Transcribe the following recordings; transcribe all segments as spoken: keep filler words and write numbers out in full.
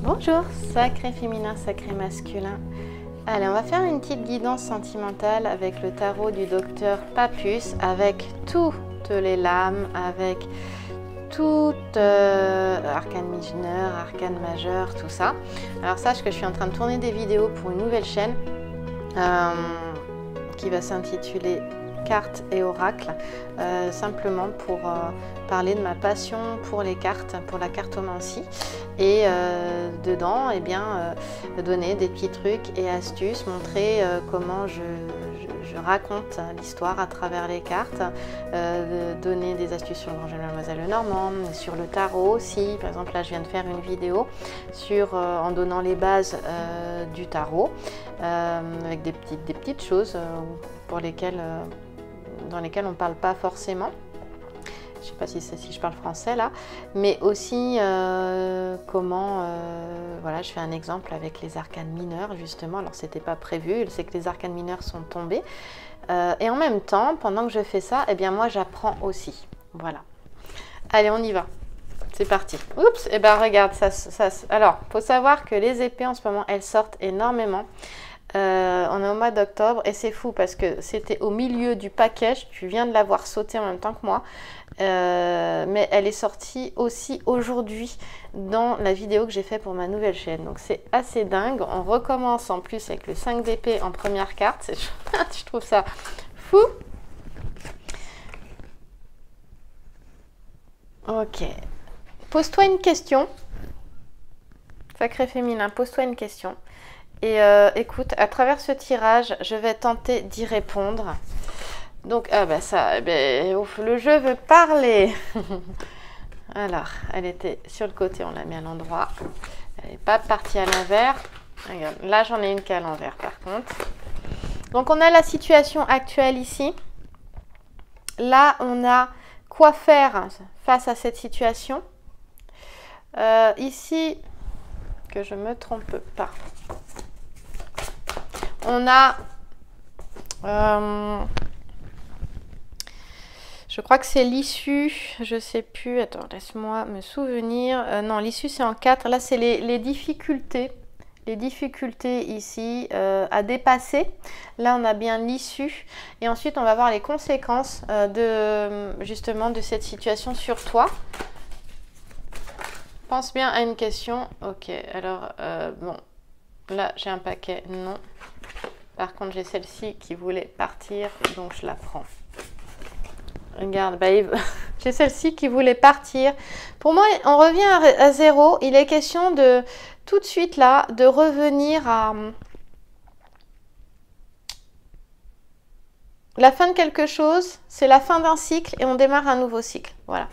Bonjour, sacré féminin, sacré masculin. Allez, on va faire une petite guidance sentimentale avec le tarot du docteur Papus, avec toutes les lames, avec toutes euh, arcanes mineures, arcanes majeures, tout ça. Alors sache que je suis en train de tourner des vidéos pour une nouvelle chaîne euh, qui va s'intituler Cartes et Oracles, euh, simplement pour euh, parler de ma passion pour les cartes, pour la cartomancie. Et euh, dedans, eh bien, euh, donner des petits trucs et astuces, montrer euh, comment je, je, je raconte l'histoire à travers les cartes, euh, donner des astuces sur le Grand Jeune Mademoiselle Lenormand, sur le tarot aussi. Par exemple, là, je viens de faire une vidéo sur, euh, en donnant les bases euh, du tarot, euh, avec des petites, des petites choses euh, pour lesquelles, euh, dans lesquelles on ne parle pas forcément. Je ne sais pas si, si je parle français là, mais aussi euh, comment, euh, voilà, je fais un exemple avec les arcanes mineurs justement. Alors c'était pas prévu, c'est que les arcanes mineurs sont tombés, euh, et en même temps, pendant que je fais ça, eh bien moi j'apprends aussi. Voilà. Allez, on y va. C'est parti. Oups, et eh ben regarde ça, ça. Alors, faut savoir que les épées en ce moment, elles sortent énormément. Euh, on est au mois d'octobre et c'est fou parce que c'était au milieu du package, tu viens de l'avoir sauté en même temps que moi, euh, mais elle est sortie aussi aujourd'hui dans la vidéo que j'ai fait pour ma nouvelle chaîne, donc c'est assez dingue. On recommence en plus avec le cinq d'épée en première carte, je trouve ça fou. Ok, pose-toi une question, sacré féminin, pose-toi une question. Et euh, écoute, à travers ce tirage, je vais tenter d'y répondre. Donc, ah bah ça, bah, ouf, le jeu veut parler. Alors, elle était sur le côté, on l'a mis à l'endroit. Elle n'est pas partie à l'envers. Regarde, là j'en ai une qui est à l'envers par contre. Donc, on a la situation actuelle ici. Là, on a quoi faire face à cette situation. Euh, ici, que je ne me trompe pas. On a, euh, je crois que c'est l'issue, je sais plus, attends, laisse-moi me souvenir. Euh, non, l'issue c'est en quatre, là c'est les, les difficultés, les difficultés ici euh, à dépasser. Là on a bien l'issue et ensuite on va voir les conséquences euh, de, justement de cette situation sur toi. Pense bien à une question, ok, alors euh, bon, là j'ai un paquet, non. Par contre, j'ai celle-ci qui voulait partir, donc je la prends. Regarde, bah, j'ai celle-ci qui voulait partir. Pour moi, on revient à, à zéro. Il est question de, tout de suite là, de revenir à la fin de quelque chose. C'est la fin d'un cycle et on démarre un nouveau cycle. Voilà.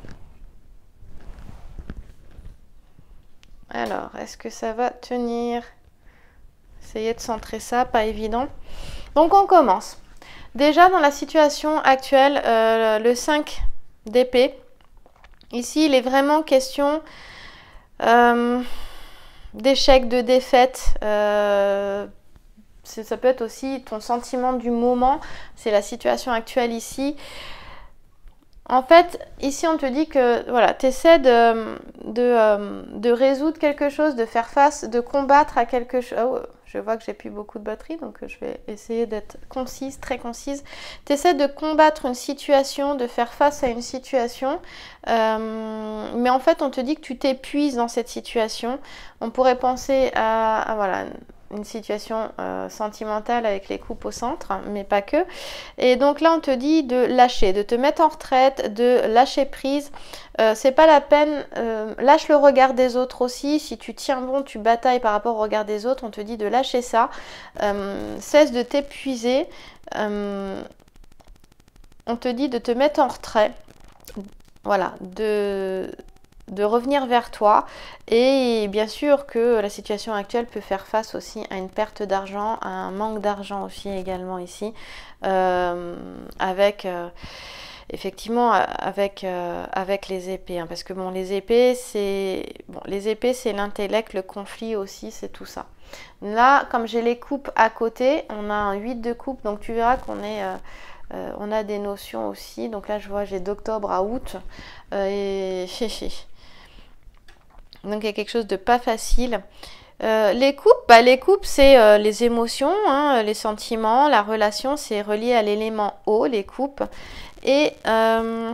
Alors, est-ce que ça va tenir ? Essayez de centrer ça, pas évident. Donc on commence. Déjà dans la situation actuelle, euh, le cinq d'épée. Ici, il est vraiment question euh, d'échec, de défaite. Euh, ça peut être aussi ton sentiment du moment. C'est la situation actuelle ici. En fait, ici, on te dit que voilà, tu essaies de, de, de résoudre quelque chose, de faire face, de combattre à quelque chose. Oh, je vois que j'ai plus beaucoup de batterie, donc je vais essayer d'être concise, très concise. Tu essaies de combattre une situation, de faire face à une situation, euh, mais en fait, on te dit que tu t'épuises dans cette situation. On pourrait penser à, à voilà, une situation euh, sentimentale avec les coupes au centre, mais pas que. Et donc là, on te dit de lâcher, de te mettre en retraite, de lâcher prise. Euh, c'est pas la peine, euh, lâche le regard des autres aussi. Si tu tiens bon, tu batailles par rapport au regard des autres, on te dit de lâcher ça. Euh, cesse de t'épuiser. Euh, on te dit de te mettre en retrait. Voilà, de... de revenir vers toi, et bien sûr que la situation actuelle peut faire face aussi à une perte d'argent, à un manque d'argent aussi également ici, euh, avec euh, effectivement avec, euh, avec les épées, hein, parce que bon, les épées c'est bon, les épées c'est l'intellect, le conflit aussi, c'est tout ça. Là, comme j'ai les coupes à côté, on a un huit de coupe, donc tu verras qu'on est euh, euh, on a des notions aussi. Donc là je vois j'ai d'octobre à août, euh, et Donc il y a quelque chose de pas facile. Euh, les coupes, bah, les coupes c'est euh, les émotions, hein, les sentiments, la relation, c'est relié à l'élément eau, les coupes. Et euh,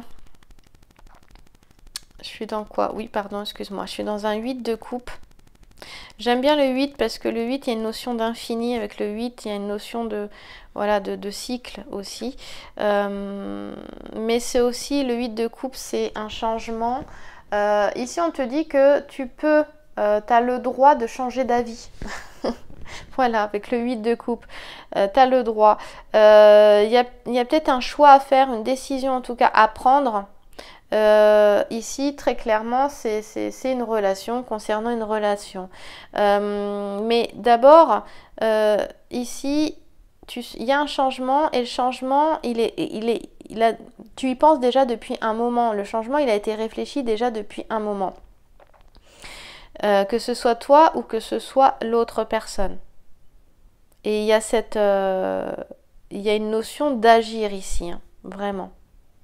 je suis dans quoi? Oui, pardon, excuse-moi, je suis dans un huit de coupe. J'aime bien le huit parce que le huit, il y a une notion d'infini. Avec le huit, il y a une notion de, voilà, de, de cycle aussi. Euh, mais c'est aussi, le huit de coupe, c'est un changement. Euh, ici, on te dit que tu peux, euh, tu as le droit de changer d'avis. Voilà, avec le huit de coupe, euh, tu as le droit. Il euh, y a, y a peut-être un choix à faire, une décision en tout cas à prendre. Euh, ici, très clairement, c'est une relation concernant une relation. Euh, mais d'abord, euh, ici, il y a un changement et le changement, il est, il est, il a, tu y penses déjà depuis un moment. Le changement, il a été réfléchi déjà depuis un moment. Euh, que ce soit toi ou que ce soit l'autre personne. Et il y a cette, euh, il y a une notion d'agir ici, hein, vraiment.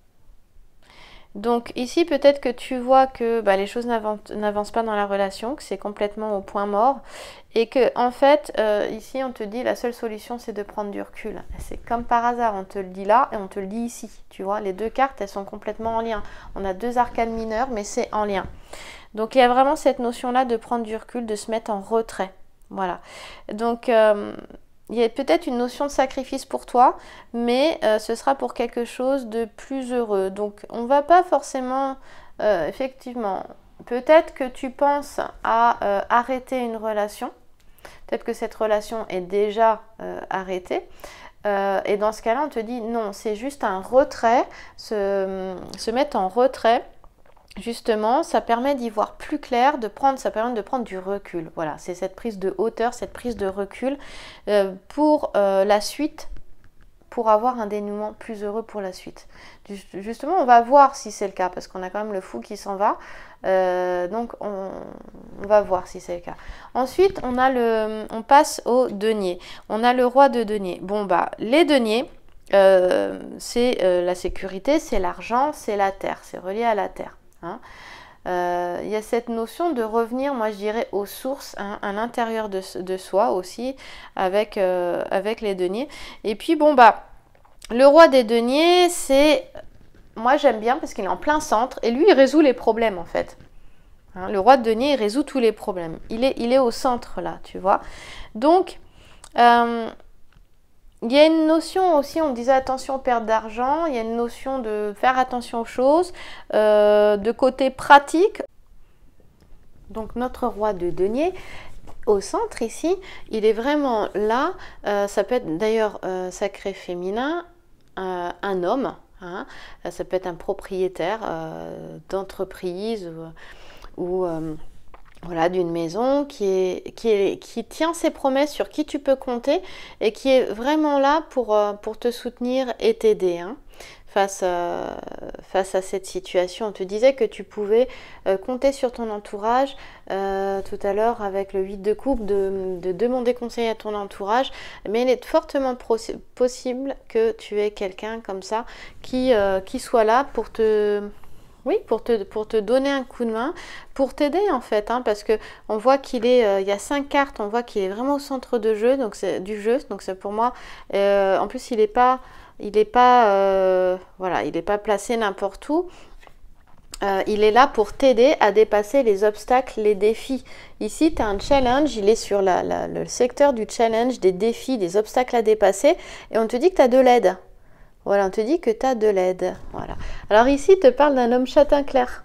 Donc ici, peut-être que tu vois que bah, les choses n'avancent pas dans la relation, que c'est complètement au point mort et que en fait, euh, ici, on te dit la seule solution, c'est de prendre du recul. C'est comme par hasard, on te le dit là et on te le dit ici. Tu vois, les deux cartes, elles sont complètement en lien. On a deux arcanes mineures, mais c'est en lien. Donc il y a vraiment cette notion-là de prendre du recul, de se mettre en retrait. Voilà. Donc... Euh, il y a peut-être une notion de sacrifice pour toi, mais euh, ce sera pour quelque chose de plus heureux. Donc, on ne va pas forcément, euh, effectivement, peut-être que tu penses à euh, arrêter une relation. Peut-être que cette relation est déjà euh, arrêtée. Euh, et dans ce cas-là, on te dit non, c'est juste un retrait, se, se mettre en retrait. Justement, ça permet d'y voir plus clair, de prendre, ça permet de prendre du recul. Voilà, c'est cette prise de hauteur, cette prise de recul euh, pour euh, la suite, pour avoir un dénouement plus heureux pour la suite. Justement, on va voir si c'est le cas, parce qu'on a quand même le fou qui s'en va. Euh, donc, on, on va voir si c'est le cas. Ensuite, on, a le, on passe au denier. On a le roi de denier. Bon, bah, les deniers, euh, c'est euh, la sécurité, c'est l'argent, c'est la terre, c'est relié à la terre. Hein. Euh, il y a cette notion de revenir, moi je dirais, aux sources, hein, à l'intérieur de, de soi aussi, avec, euh, avec les deniers. Et puis bon bah, le roi des deniers, c'est, moi j'aime bien parce qu'il est en plein centre, et lui il résout les problèmes en fait. Hein, le roi de denier, il résout tous les problèmes. Il est, il est au centre là, tu vois. Donc, euh, il y a une notion aussi, on disait attention aux pertes d'argent, il y a une notion de faire attention aux choses, euh, de côté pratique. Donc notre roi de denier, au centre ici, il est vraiment là, euh, ça peut être d'ailleurs euh, sacré féminin, euh, un homme, hein, ça peut être un propriétaire euh, d'entreprise ou... ou euh, voilà, d'une maison qui, est, qui, est, qui tient ses promesses, sur qui tu peux compter et qui est vraiment là pour, euh, pour te soutenir et t'aider hein, face, euh, face à cette situation. On te disait que tu pouvais euh, compter sur ton entourage euh, tout à l'heure avec le huit de coupe, de, de demander conseil à ton entourage, mais il est fortement possible que tu aies quelqu'un comme ça qui, euh, qui soit là pour te... Oui, pour te, pour te donner un coup de main, pour t'aider en fait, hein, parce que on voit qu'il est, euh, il y a cinq cartes, on voit qu'il est vraiment au centre de jeu, donc c'est du jeu, donc c'est pour moi. Euh, en plus, il n'est pas, il n'est pas, euh, voilà, il n'est pas placé n'importe où. Euh, il est là pour t'aider à dépasser les obstacles, les défis. Ici, tu as un challenge, il est sur la, la, le secteur du challenge, des défis, des obstacles à dépasser, et on te dit que tu as de l'aide. Voilà, on te dit que tu as de l'aide. Voilà. Alors ici, il te parle d'un homme châtain clair.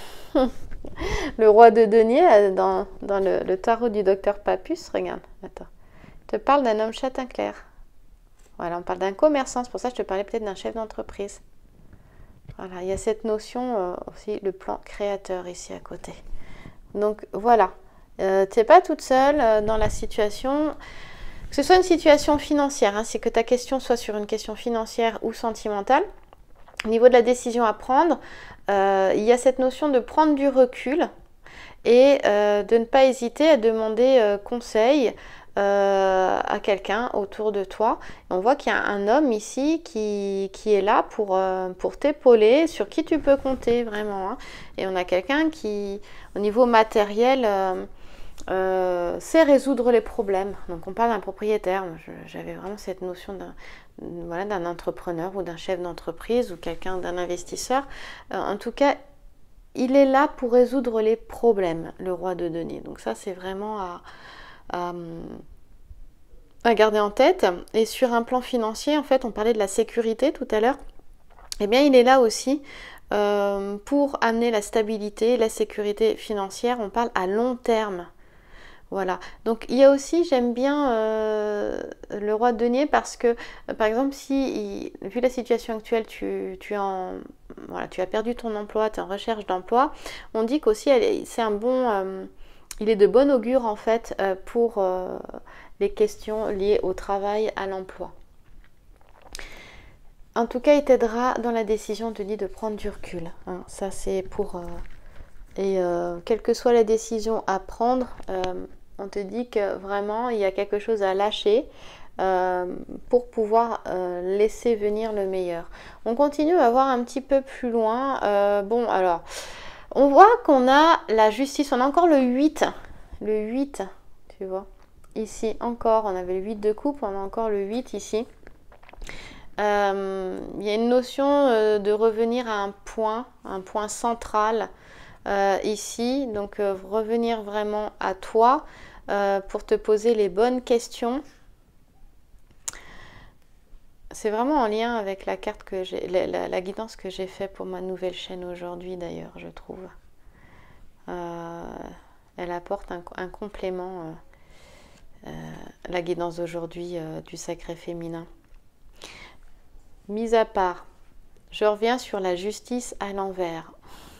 Le roi de denier, dans, dans le, le tarot du docteur Papus, regarde, attends. Il te parle d'un homme châtain clair. Voilà, on parle d'un commerçant, c'est pour ça que je te parlais peut-être d'un chef d'entreprise. Voilà, il y a cette notion euh, aussi, le plan créateur ici à côté. Donc voilà, euh, tu n'es pas toute seule euh, dans la situation... Que ce soit une situation financière, hein, c'est que ta question soit sur une question financière ou sentimentale. Au niveau de la décision à prendre, euh, il y a cette notion de prendre du recul et euh, de ne pas hésiter à demander euh, conseil euh, à quelqu'un autour de toi. Et on voit qu'il y a un homme ici qui, qui est là pour, euh, pour t'épauler, sur qui tu peux compter vraiment. Hein. Et on a quelqu'un qui, au niveau matériel, euh, euh, sait résoudre les problèmes. Donc on parle d'un propriétaire. J'avais vraiment cette notion d'un voilà, d'un entrepreneur ou d'un chef d'entreprise ou quelqu'un d'un investisseur. Euh, en tout cas, il est là pour résoudre les problèmes, le roi de denier. Donc ça, c'est vraiment à, à, à garder en tête. Et sur un plan financier, en fait, on parlait de la sécurité tout à l'heure. Eh bien, il est là aussi euh, pour amener la stabilité, la sécurité financière. On parle à long terme. Voilà, donc il y a aussi, j'aime bien euh, le roi de denier parce que, euh, par exemple, si, il, vu la situation actuelle, tu, tu, en, voilà, tu as perdu ton emploi, tu es en recherche d'emploi, on dit qu'aussi c'est un bon, euh, il est de bon augure en fait euh, pour euh, les questions liées au travail, à l'emploi. En tout cas, il t'aidera dans la décision de, de prendre du recul. Hein. Ça, c'est pour... Euh, et euh, quelle que soit la décision à prendre, euh, on te dit que vraiment il y a quelque chose à lâcher euh, pour pouvoir euh, laisser venir le meilleur. On continue à voir un petit peu plus loin. Euh, bon, alors, on voit qu'on a la justice. On a encore le huit. Le huit, tu vois. Ici, encore, on avait le huit de coupe. On a encore le huit ici. Euh, il y a une notion euh, de revenir à un point, un point central. Euh, ici, donc euh, revenir vraiment à toi euh, pour te poser les bonnes questions. C'est vraiment en lien avec la carte que j'ai, la, la, la guidance que j'ai fait pour ma nouvelle chaîne aujourd'hui d'ailleurs, je trouve. Euh, elle apporte un, un complément, euh, euh, la guidance d'aujourd'hui euh, du sacré féminin. Mis à part, je reviens sur la justice à l'envers.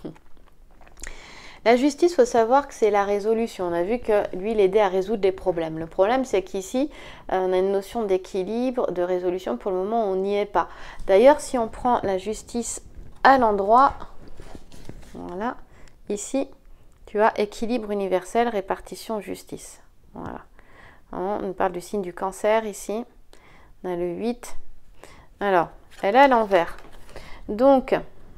La justice, il faut savoir que c'est la résolution. On a vu que lui, il aidait à résoudre des problèmes. Le problème, c'est qu'ici, on a une notion d'équilibre, de résolution. Pour le moment, on n'y est pas. D'ailleurs, si on prend la justice à l'endroit, voilà, ici, tu as équilibre universel, répartition, justice. Voilà. On parle du signe du cancer ici. On a le huit. Alors, elle est à l'envers. Donc...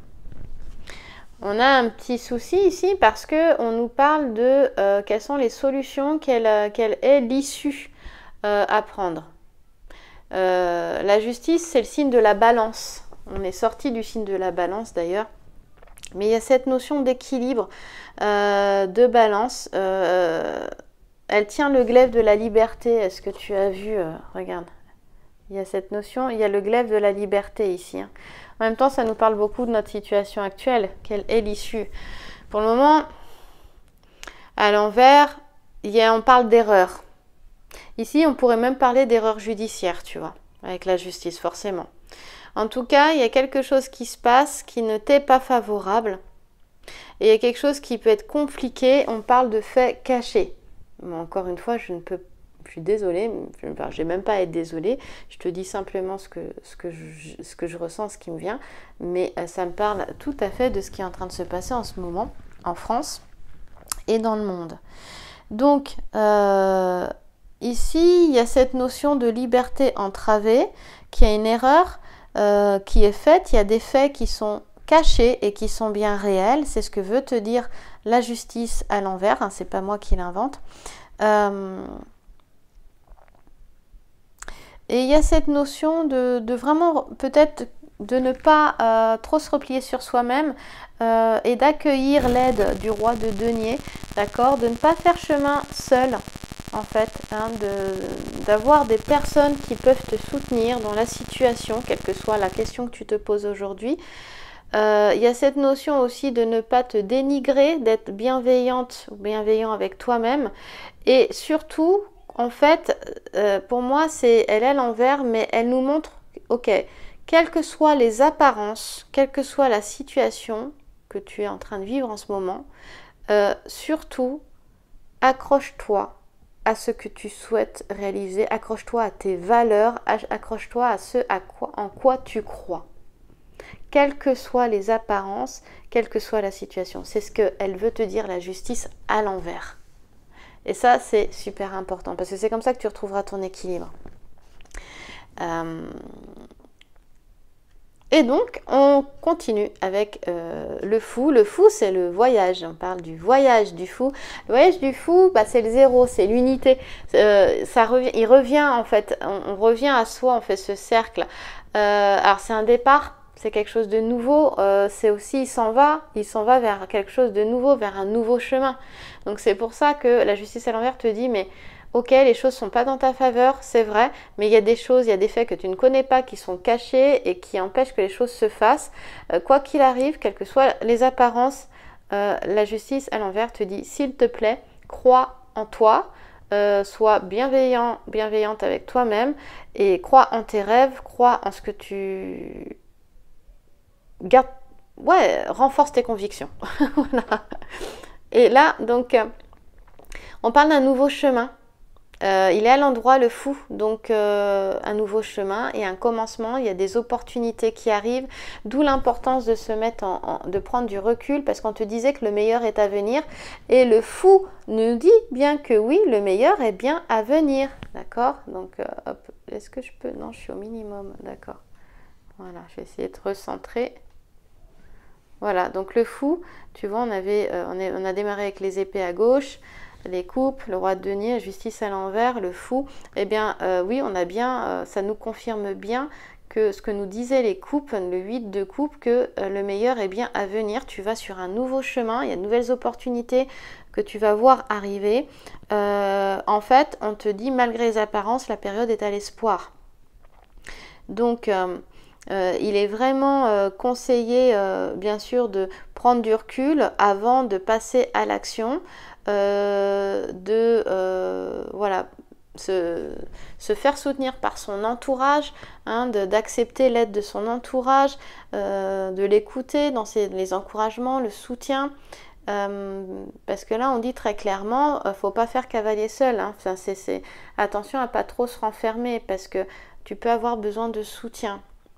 on a un petit souci ici parce qu'on nous parle de euh, quelles sont les solutions, quelle, quelle est l'issue euh, à prendre. Euh, la justice, c'est le signe de la balance. On est sorti du signe de la balance d'ailleurs. Mais il y a cette notion d'équilibre, euh, de balance. Euh, elle tient le glaive de la liberté. Est-ce que tu as vu euh, regarde. Il y a cette notion, il y a le glaive de la liberté ici. Hein. En même temps, ça nous parle beaucoup de notre situation actuelle. Quelle est l'issue? Pour le moment, à l'envers, il y a, on parle d'erreur. Ici, on pourrait même parler d'erreur judiciaire, tu vois, avec la justice, forcément. En tout cas, il y a quelque chose qui se passe qui ne t'est pas favorable. Et il y a quelque chose qui peut être compliqué. On parle de faits cachés. Mais encore une fois, je ne peux pas. Je suis désolée, je n'ai même pas à être désolée, je te dis simplement ce que, ce, que je, ce que je ressens, ce qui me vient, mais ça me parle tout à fait de ce qui est en train de se passer en ce moment, en France et dans le monde. Donc, euh, ici, il y a cette notion de liberté entravée, qui a une erreur euh, qui est faite, il y a des faits qui sont cachés et qui sont bien réels, c'est ce que veut te dire la justice à l'envers, hein, c'est pas moi qui l'invente. Euh, Et il y a cette notion de, de vraiment peut-être de ne pas euh, trop se replier sur soi-même euh, et d'accueillir l'aide du roi de denier, d'accord, de ne pas faire chemin seul en fait, hein, de, d'avoir des personnes qui peuvent te soutenir dans la situation, quelle que soit la question que tu te poses aujourd'hui. Euh, il y a cette notion aussi de ne pas te dénigrer, d'être bienveillante ou bienveillant avec toi-même et surtout, en fait, euh, pour moi, c'est elle est à l'envers, mais elle nous montre, ok, quelles que soient les apparences, quelle que soit la situation que tu es en train de vivre en ce moment, euh, surtout, accroche-toi à ce que tu souhaites réaliser, accroche-toi à tes valeurs, accroche-toi à ce à quoi, en quoi tu crois. Quelles que soient les apparences, quelle que soit la situation. C'est ce qu'elle veut te dire, la justice à l'envers. Et ça, c'est super important parce que c'est comme ça que tu retrouveras ton équilibre. Euh... Et donc, on continue avec euh, le fou. Le fou, c'est le voyage. On parle du voyage du fou. Le voyage du fou, bah, c'est le zéro, c'est l'unité. Euh, ça revient, il revient en fait, on, on revient à soi, on fait ce cercle. Euh, alors, c'est un départ, c'est quelque chose de nouveau. Euh, c'est aussi, il s'en va, il s'en va vers quelque chose de nouveau, vers un nouveau chemin. Donc, c'est pour ça que la justice à l'envers te dit, mais... ok, les choses ne sont pas dans ta faveur, c'est vrai, mais il y a des choses, il y a des faits que tu ne connais pas qui sont cachés et qui empêchent que les choses se fassent. Euh, quoi qu'il arrive, quelles que soient les apparences, euh, la justice à l'envers te dit, s'il te plaît, crois en toi, euh, sois bienveillant, bienveillante avec toi-même et crois en tes rêves, crois en ce que tu... Garde... Ouais, renforce tes convictions. Voilà. Et là, donc, euh, on parle d'un nouveau chemin. Euh, il est à l'endroit le fou, donc euh, un nouveau chemin et un commencement, il y a des opportunités qui arrivent, d'où l'importance de se mettre en, en, de prendre du recul parce qu'on te disait que le meilleur est à venir et le fou nous dit bien que oui, le meilleur est bien à venir, d'accord? Donc euh, hop, est-ce que je peux? Non, je suis au minimum, d'accord. Voilà, je vais essayer de recentrer. Voilà, donc le fou, tu vois, on, avait, euh, on, est, on a démarré avec les épées à gauche, les coupes, le roi de denier, la justice à l'envers, le fou. Eh bien, euh, oui, on a bien, euh, ça nous confirme bien que ce que nous disaient les coupes, le huit de coupe, que euh, le meilleur est bien à venir. Tu vas sur un nouveau chemin, il y a de nouvelles opportunités que tu vas voir arriver. Euh, en fait, on te dit, malgré les apparences, la période est à l'espoir. Donc... Euh, Euh, il est vraiment euh, conseillé, euh, bien sûr, de prendre du recul avant de passer à l'action, euh, de euh, voilà, se, se faire soutenir par son entourage, hein, d'accepter l'aide de son entourage, euh, de l'écouter dans ses, les encouragements, le soutien. Euh, parce que là, on dit très clairement, il ne faut pas faire cavalier seul. Hein. Enfin, c'est, c'est... Attention à ne pas trop se renfermer parce que tu peux avoir besoin de soutien.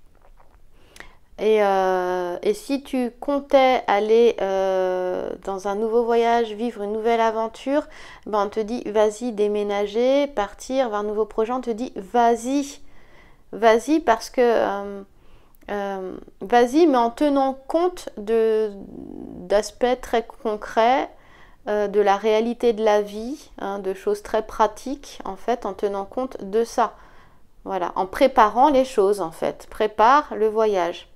Et, euh, et si tu comptais aller euh, dans un nouveau voyage, vivre une nouvelle aventure, ben on te dit vas-y déménager, partir vers un nouveau projet, on te dit vas-y, vas-y parce que euh, euh, vas-y mais en tenant compte de, d'aspects très concrets, euh, de la réalité de la vie, hein, de choses très pratiques en fait, en tenant compte de ça. Voilà, en préparant les choses en fait, prépare le voyage.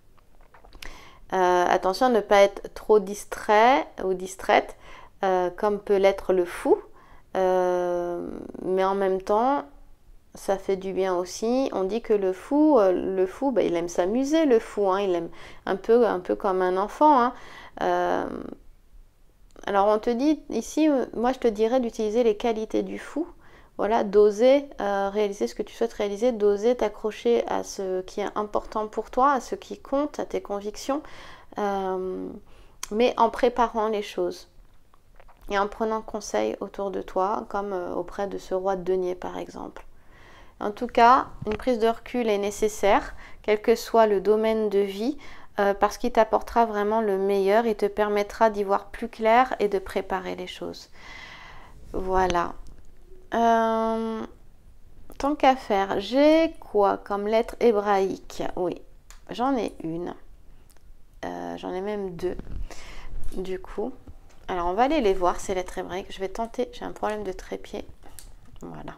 Euh, attention à ne pas être trop distrait ou distraite, euh, comme peut l'être le fou. Euh, mais en même temps, ça fait du bien aussi. On dit que le fou, euh, le fou, bah, il aime s'amuser, le fou. Hein, il aime un peu, un peu comme un enfant. Hein. Euh, alors on te dit ici, moi je te dirais d'utiliser les qualités du fou. Voilà, d'oser euh, réaliser ce que tu souhaites réaliser, d'oser t'accrocher à ce qui est important pour toi, à ce qui compte, à tes convictions, euh, mais en préparant les choses et en prenant conseil autour de toi, comme euh, auprès de ce roi de denier par exemple. En tout cas, une prise de recul est nécessaire, quel que soit le domaine de vie, euh, parce qu'il t'apportera vraiment le meilleur, il te permettra d'y voir plus clair et de préparer les choses. Voilà. Euh, tant qu'à faire, j'ai quoi comme lettre hébraïque? Oui, j'en ai une. Euh, j'en ai même deux. Du coup, alors on va aller les voir, ces lettres hébraïques. Je vais tenter, j'ai un problème de trépied. Voilà.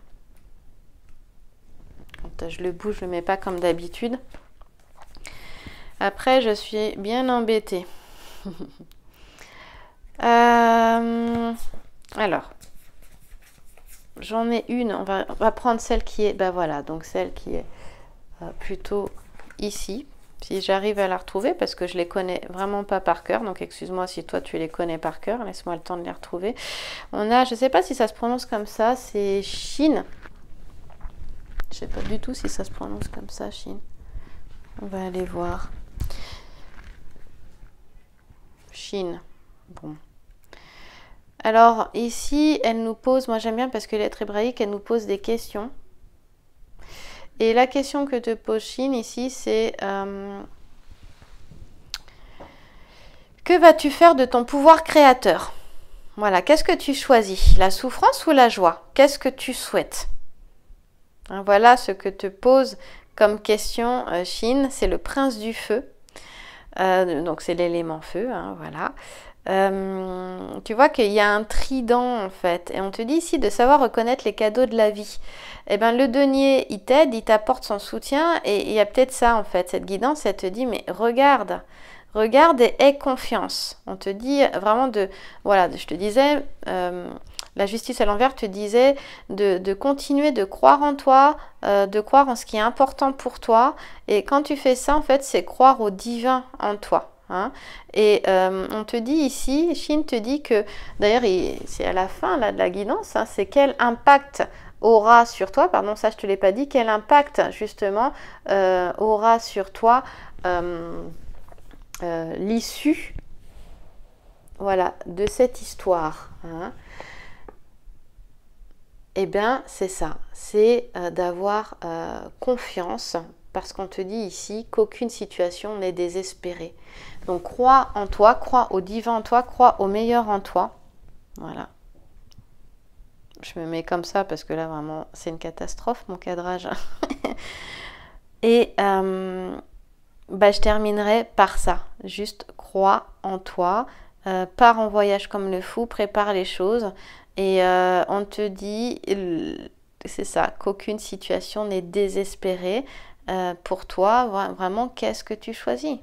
Quand je le bouge, je ne le mets pas comme d'habitude. Après, je suis bien embêtée. euh, alors... J'en ai une, on va, on va prendre celle qui est, ben voilà, donc celle qui est euh, plutôt ici, si j'arrive à la retrouver, parce que je les connais vraiment pas par cœur, donc excuse-moi si toi tu les connais par cœur, laisse-moi le temps de les retrouver. On a, je sais pas si ça se prononce comme ça, c'est Chine. Je sais pas du tout si ça se prononce comme ça, Chine. On va aller voir. Chine, bon. Alors ici, elle nous pose, moi j'aime bien parce que les lettres hébraïques, elle nous pose des questions. Et la question que te pose Chine ici, c'est euh, que vas-tu faire de ton pouvoir créateur? Voilà, qu'est-ce que tu choisis? La souffrance ou la joie? Qu'est-ce que tu souhaites? Hein, voilà ce que te pose comme question euh, Shin. C'est le prince du feu. Euh, donc c'est l'élément feu, hein, voilà. Euh, tu vois qu'il y a un trident en fait, et on te dit ici de savoir reconnaître les cadeaux de la vie. Eh ben le denier, il t'aide, il t'apporte son soutien, et il y a peut-être ça en fait, cette guidance, elle te dit mais regarde, regarde et aie confiance. On te dit vraiment de, voilà, je te disais, euh, la justice à l'envers te disait de, de continuer de croire en toi, euh, de croire en ce qui est important pour toi, et quand tu fais ça en fait, c'est croire au divin en toi. Hein. Et euh, on te dit ici, Shin te dit que, d'ailleurs c'est à la fin là, de la guidance, hein, c'est quel impact aura sur toi, pardon ça je te l'ai pas dit, quel impact justement euh, aura sur toi euh, euh, l'issue voilà, de cette histoire. Hein. Eh bien c'est ça, c'est euh, d'avoir euh, confiance, parce qu'on te dit ici qu'aucune situation n'est désespérée. Donc crois en toi, crois au divin en toi, crois au meilleur en toi. Voilà. Je me mets comme ça parce que là vraiment c'est une catastrophe mon cadrage. Et euh, bah, je terminerai par ça. Juste crois en toi, euh, pars en voyage comme le fou, prépare les choses. Et euh, on te dit, c'est ça, qu'aucune situation n'est désespérée. Euh, pour toi, vraiment, qu'est-ce que tu choisis?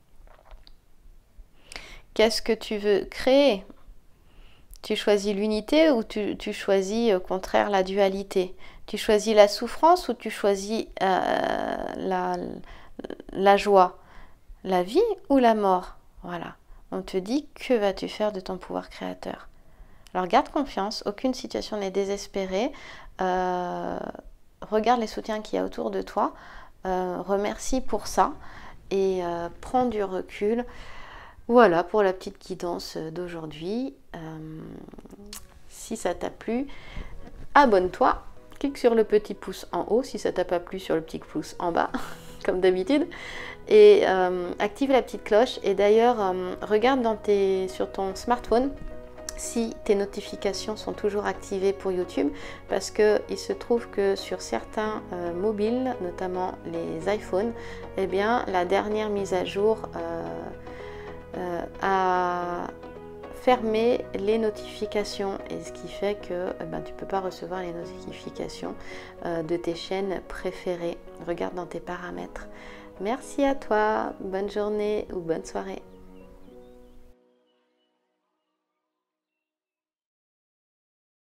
Qu'est-ce que tu veux créer? Tu choisis l'unité ou tu, tu choisis au contraire la dualité? Tu choisis la souffrance ou tu choisis euh, la, la joie? La vie ou la mort? Voilà. On te dit, que vas-tu faire de ton pouvoir créateur? Alors garde confiance, aucune situation n'est désespérée. Euh, regarde les soutiens qu'il y a autour de toi. Euh, remercie pour ça et euh, prends du recul. Voilà pour la petite guidance d'aujourd'hui. Euh, si ça t'a plu, abonne-toi, clique sur le petit pouce en haut, si ça t'a pas plu sur le petit pouce en bas, comme d'habitude, et euh, active la petite cloche. Et d'ailleurs, euh, regarde dans tes, sur ton smartphone si tes notifications sont toujours activées pour YouTube, parce qu'il se trouve que sur certains euh, mobiles, notamment les iPhones, eh bien la dernière mise à jour euh, euh, a fermé les notifications, et ce qui fait que eh ben, tu ne peux pas recevoir les notifications euh, de tes chaînes préférées. Regarde dans tes paramètres. Merci à toi, bonne journée ou bonne soirée.